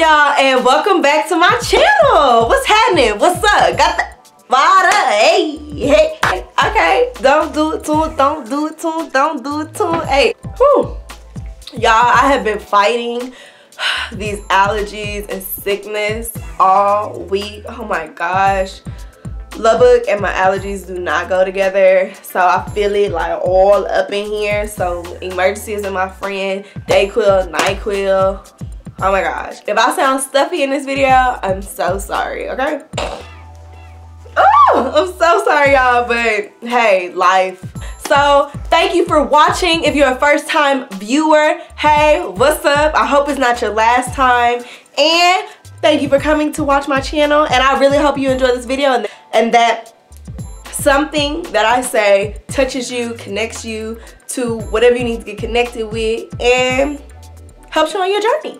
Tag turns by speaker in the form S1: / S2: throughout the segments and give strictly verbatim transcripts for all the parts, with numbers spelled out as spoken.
S1: y'all, and welcome back to my channel. What's happening? What's up? Got the water? Hey, hey, hey. Okay. Don't do it to it. Don't do it to it. Don't do it to it. Hey, whew. Y'all, I have been fighting these allergies and sickness all week. Oh my gosh. Lubbock and my allergies do not go together, so I feel it like all up in here. So emergency is in my friend. Dayquil, NyQuil. Oh my gosh. If I sound stuffy in this video, I'm so sorry, okay? Oh, I'm so sorry, y'all, but hey, life. So thank you for watching. If you're a first time viewer, hey, what's up? I hope it's not your last time. And thank you for coming to watch my channel. And I really hope you enjoy this video and, and that something that I say touches you, connects you to whatever you need to get connected with, and helps you on your journey.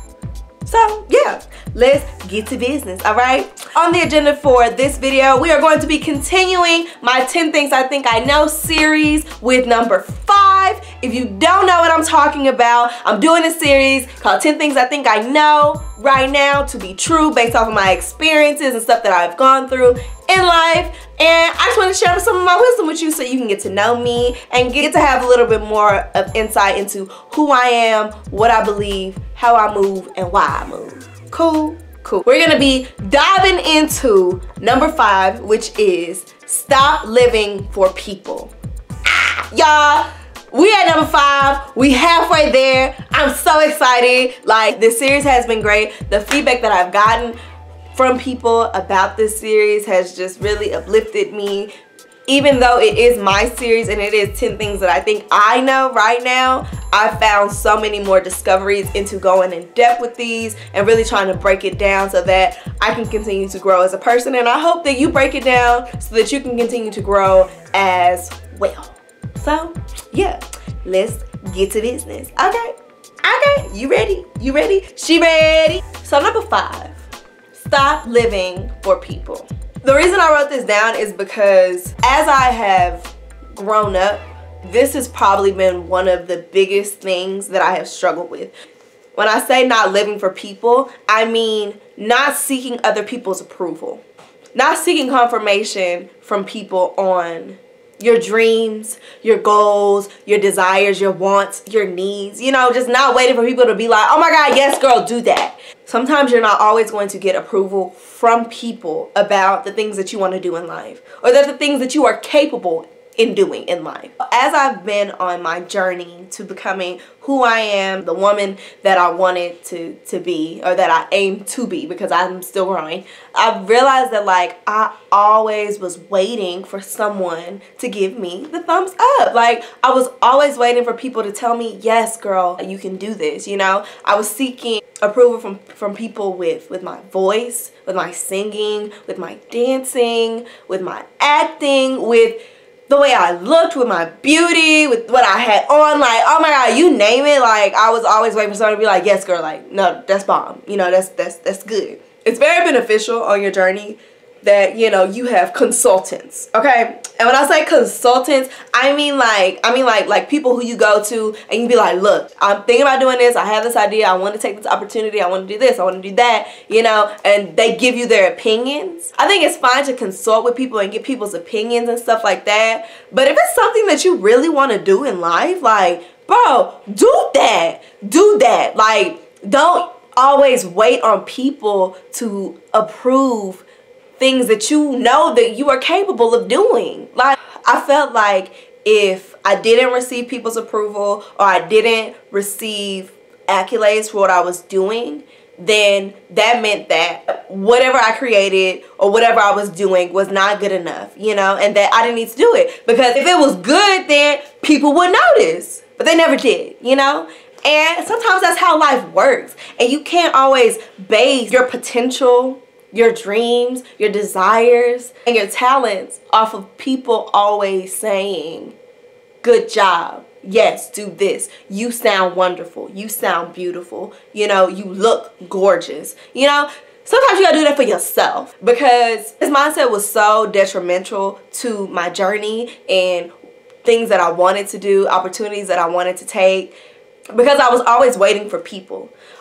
S1: So yeah, let's get to business, all right? On the agenda for this video, we are going to be continuing my ten things I think I know series with number five. If you don't know what I'm talking about, I'm doing a series called ten things I think I know right now to be true based off of my experiences and stuff that I've gone through in life. And I just want to share some of my wisdom with you so you can get to know me and get to have a little bit more of insight into who I am, what I believe, how I move, and why I move. Cool? Cool. We're going to be diving into number five, which is stop living for people. Ah, y'all, we at number five. We halfway there. I'm so excited. Like, this series has been great. The feedback that I've gotten from people about this series has just really uplifted me. Even though it is my series and it is ten things that I think I know right now, I found so many more discoveries into going in depth with these and really trying to break it down so that I can continue to grow as a person. And I hope that you break it down so that you can continue to grow as well. So yeah, let's get to business. Okay, okay, you ready? You ready? She ready? So number five, stop living for people. The reason I wrote this down is because as I have grown up, this has probably been one of the biggest things that I have struggled with. When I say not living for people, I mean not seeking other people's approval. Not seeking confirmation from people on your dreams, your goals, your desires, your wants, your needs. You know, just not waiting for people to be like, oh my God, yes girl, do that. Sometimes you're not always going to get approval from people about the things that you want to do in life, or that the things that you are capable in doing in life. As I've been on my journey to becoming who I am, the woman that I wanted to, to be, or that I aim to be, because I'm still growing, I've realized that like I always was waiting for someone to give me the thumbs up. Like I was always waiting for people to tell me, yes girl, you can do this, you know? I was seeking approval from, from people with, with my voice, with my singing, with my dancing, with my acting, with the way I looked, with my beauty, with what I had on, like, oh my God, you name it. Like, I was always waiting for someone to be like, yes, girl, like, no, that's bomb. You know, that's, that's, that's good. It's very beneficial on your journey that, you know, you have consultants, okay? And when I say consultants, I mean like, I mean like, like people who you go to and you be like, look, I'm thinking about doing this. I have this idea. I want to take this opportunity. I want to do this. I want to do that, you know, and they give you their opinions. I think it's fine to consult with people and get people's opinions and stuff like that. But if it's something that you really want to do in life, like, bro, do that. Do that. Like, don't always wait on people to approve things that you know that you are capable of doing. Like, I felt like if I didn't receive people's approval or I didn't receive accolades for what I was doing, then that meant that whatever I created or whatever I was doing was not good enough, you know, and that I didn't need to do it. Because if it was good, then people would notice, but they never did, you know? And sometimes that's how life works. And you can't always base your potential, your dreams, your desires, and your talents off of people always saying, good job, yes, do this, you sound wonderful, you sound beautiful, you know, you look gorgeous. You know, sometimes you gotta do that for yourself, because this mindset was so detrimental to my journey and things that I wanted to do, opportunities that I wanted to take, because I was always waiting for people.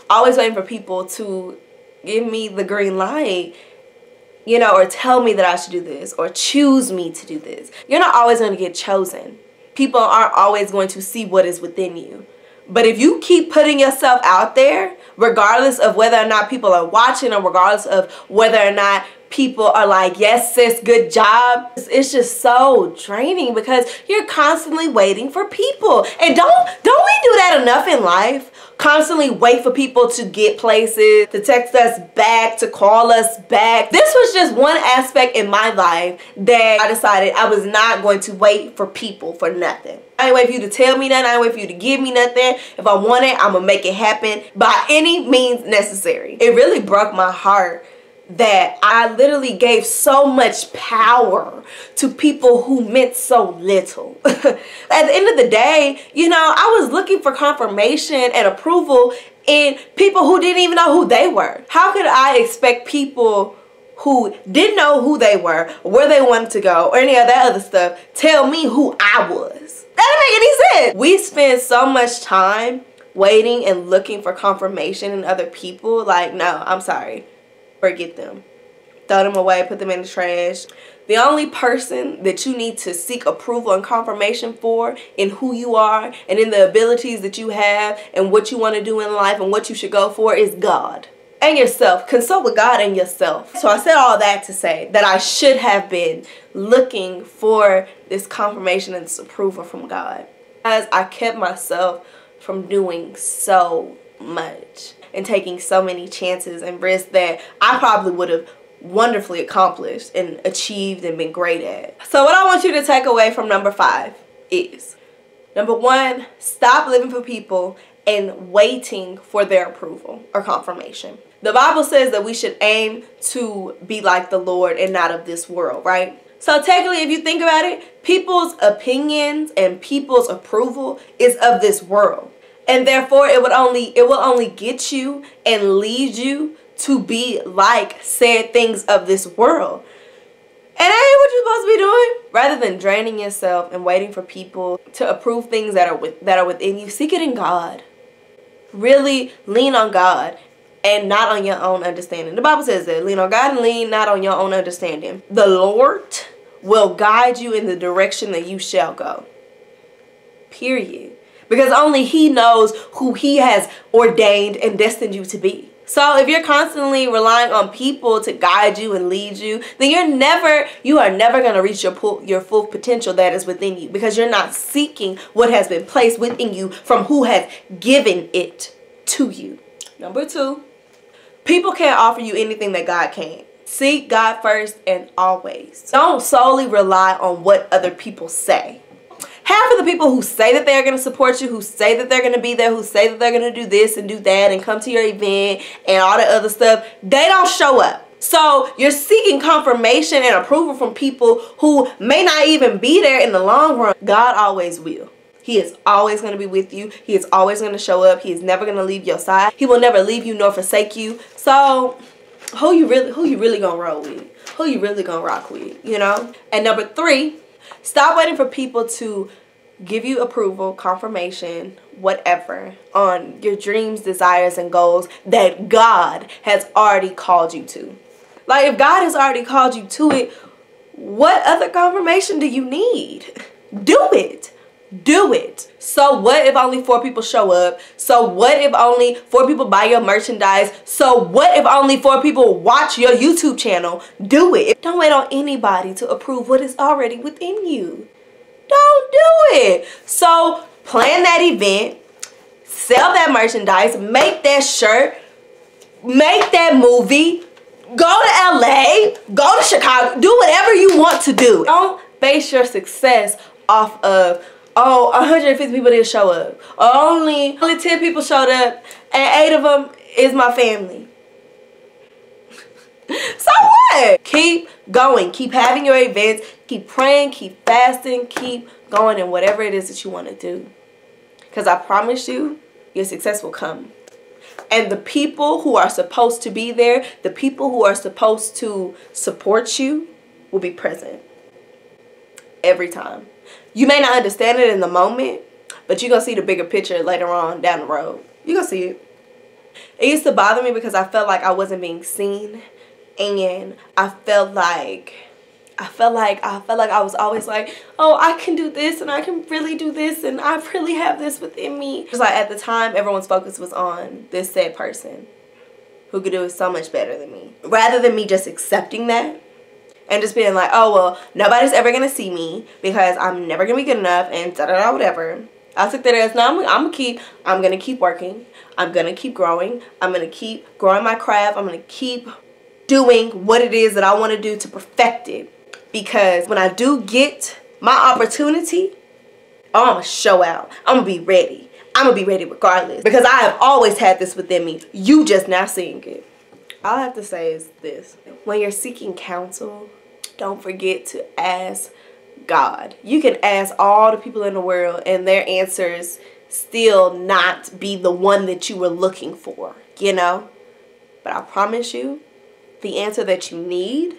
S1: always waiting for people to give me the green light, you know, or tell me that I should do this or choose me to do this. You're not always going to get chosen. People aren't always going to see what is within you. But if you keep putting yourself out there, regardless of whether or not people are watching or regardless of whether or not people are like, yes, sis, good job, it's just so draining because you're constantly waiting for people. And don't, don't we do that enough in life? Constantly wait for people to get places, to text us back, to call us back. This was just one aspect in my life that I decided I was not going to wait for people for nothing. I ain't wait for you to tell me nothing. I ain't wait for you to give me nothing. If I want it, I'm gonna make it happen by any means necessary. It really broke my heart that I literally gave so much power to people who meant so little. At the end of the day, you know, I was looking for confirmation and approval in people who didn't even know who they were. How could I expect people who didn't know who they were, where they wanted to go, or any of that other stuff, tell me who I was? That didn't make any sense. We spend so much time waiting and looking for confirmation in other people. Like, no, I'm sorry. Forget them. Throw them away, put them in the trash. The only person that you need to seek approval and confirmation for in who you are and in the abilities that you have and what you want to do in life and what you should go for is God and yourself. Consult with God and yourself. So I said all that to say that I should have been looking for this confirmation and this approval from God, as I kept myself from doing so much and taking so many chances and risks that I probably would have wonderfully accomplished and achieved and been great at. So what I want you to take away from number five is, number one, stop living for people and waiting for their approval or confirmation. The Bible says that we should aim to be like the Lord and not of this world, right? So technically, if you think about it, people's opinions and people's approval is of this world. And therefore, it would only it will only get you and lead you to be like said things of this world. And that ain't what you're supposed to be doing. Rather than draining yourself and waiting for people to approve things that are with, that are within you, seek it in God. Really lean on God and not on your own understanding. The Bible says that, lean on God and lean not on your own understanding. The Lord will guide you in the direction that you shall go. Period. Because only He knows who He has ordained and destined you to be. So if you're constantly relying on people to guide you and lead you, then you're never, you are never going to reach your full, your full potential that is within you, because you're not seeking what has been placed within you from who has given it to you. Number two, people can't offer you anything that God can't. Seek God first and always. Don't solely rely on what other people say. Half of the people who say that they're going to support you, who say that they're going to be there, who say that they're going to do this and do that and come to your event and all that other stuff, they don't show up. So you're seeking confirmation and approval from people who may not even be there in the long run. God always will. He is always going to be with you. He is always going to show up. He is never going to leave your side. He will never leave you nor forsake you. So who you really, who you really going to roll with? Who you really going to rock with, you know? And number three, stop waiting for people to give you approval, confirmation, whatever, on your dreams, desires, and goals that God has already called you to. Like, if God has already called you to it, what other confirmation do you need? Do it. Do it. So what if only four people show up? So what if only four people buy your merchandise? So what if only four people watch your YouTube channel? Do it. Don't wait on anybody to approve what is already within you. Don't do it. So plan that event, sell that merchandise, make that shirt, make that movie, go to L A, go to Chicago, do whatever you want to do. Don't base your success off of, oh, one hundred fifty people didn't show up. Only, only ten people showed up and eight of them is my family. So what? Keep going. Keep having your events. Keep praying. Keep fasting. Keep going in whatever it is that you want to do. Because I promise you, your success will come. And the people who are supposed to be there, the people who are supposed to support you, will be present. Every time. You may not understand it in the moment, but you're going to see the bigger picture later on down the road. You're going to see it. It used to bother me because I felt like I wasn't being seen, and I felt like I felt like I felt like I was always like, oh, I can do this and I can really do this and I really have this within me. Just like at the time, everyone's focus was on this said person who could do it so much better than me. Rather than me just accepting that and just being like, oh, well, nobody's ever going to see me because I'm never going to be good enough and da-da-da, whatever. I took that as, no, I'm, I'm going to keep, I'm going to keep working. I'm going to keep growing. I'm going to keep growing my craft. I'm going to keep doing what it is that I want to do to perfect it. Because when I do get my opportunity, oh, I'm going to show out. I'm going to be ready. I'm going to be ready regardless. Because I have always had this within me. You just now seeing it. All I have to say is this. When you're seeking counsel, don't forget to ask God. You can ask all the people in the world and their answers still not be the one that you were looking for, you know? But I promise you, the answer that you need,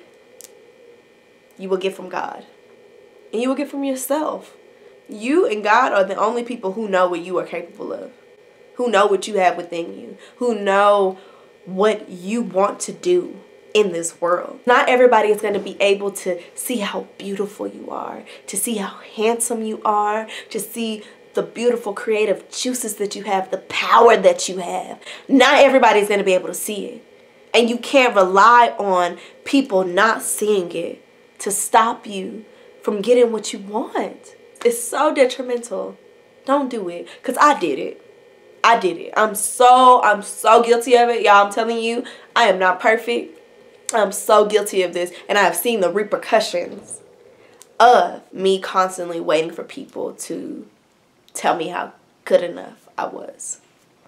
S1: you will get from God. And you will get from yourself. You and God are the only people who know what you are capable of. Who know what you have within you. Who know what you want to do in this world. Not everybody is going to be able to see how beautiful you are. To see how handsome you are. To see the beautiful creative juices that you have. The power that you have. Not everybody's going to be able to see it. And you can't rely on people not seeing it to stop you from getting what you want. It's so detrimental. Don't do it. Because I did it. I did it. I'm so, I'm so guilty of it. Y'all, I'm telling you, I am not perfect. I'm so guilty of this. And I have seen the repercussions of me constantly waiting for people to tell me how good enough I was.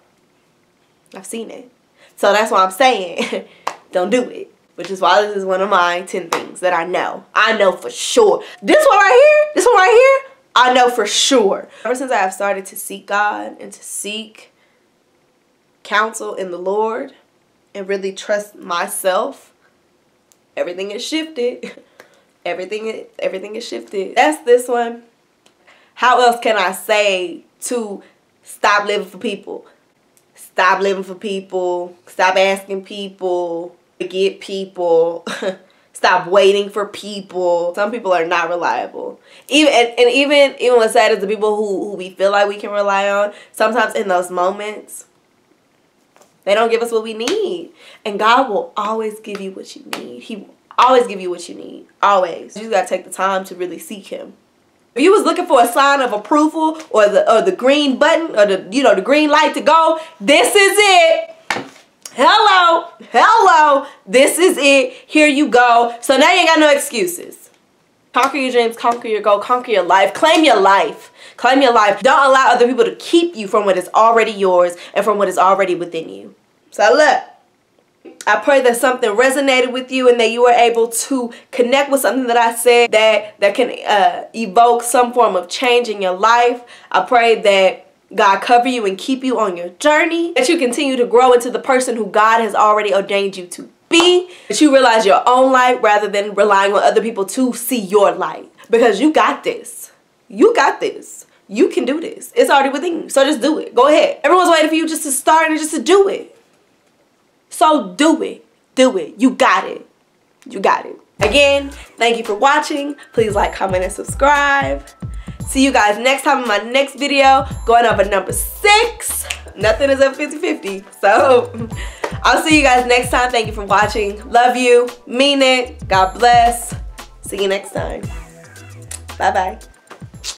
S1: I've seen it. So that's why I'm saying, don't do it. Which is why this is one of my ten things that I know. I know for sure. This one right here, this one right here, I know for sure. Ever since I have started to seek God and to seek counsel in the Lord and really trust myself, everything is shifted. Everything is, everything is shifted. That's this one. How else can I say to stop living for people? Stop living for people. Stop asking people. Get people. Stop waiting for people. Some people are not reliable. Even and, and even even what's sad is the people who, who we feel like we can rely on, sometimes in those moments, they don't give us what we need. And God will always give you what you need. He will always give you what you need. Always. You just gotta take the time to really seek Him. If you was looking for a sign of approval or the or the green button or the you know the green light to go, this is it. Hello, hello, this is it. Here you go. So now you ain't got no excuses. Conquer your dreams, conquer your goal, conquer your life. Claim your life. Claim your life. Don't allow other people to keep you from what is already yours and from what is already within you. So look, I pray that something resonated with you and that you were able to connect with something that I said that, that can uh, evoke some form of change in your life. I pray that God cover you and keep you on your journey. That you continue to grow into the person who God has already ordained you to be. That you realize your own light rather than relying on other people to see your light. Because you got this. You got this. You can do this. It's already within you. So just do it. Go ahead. Everyone's waiting for you just to start and just to do it. So do it. Do it. You got it. You got it. Again, thank you for watching. Please like, comment, and subscribe. See you guys next time in my next video. Going over number six. Nothing is at fifty fifty. So I'll see you guys next time. Thank you for watching. Love you. Mean it. God bless. See you next time. Bye-bye.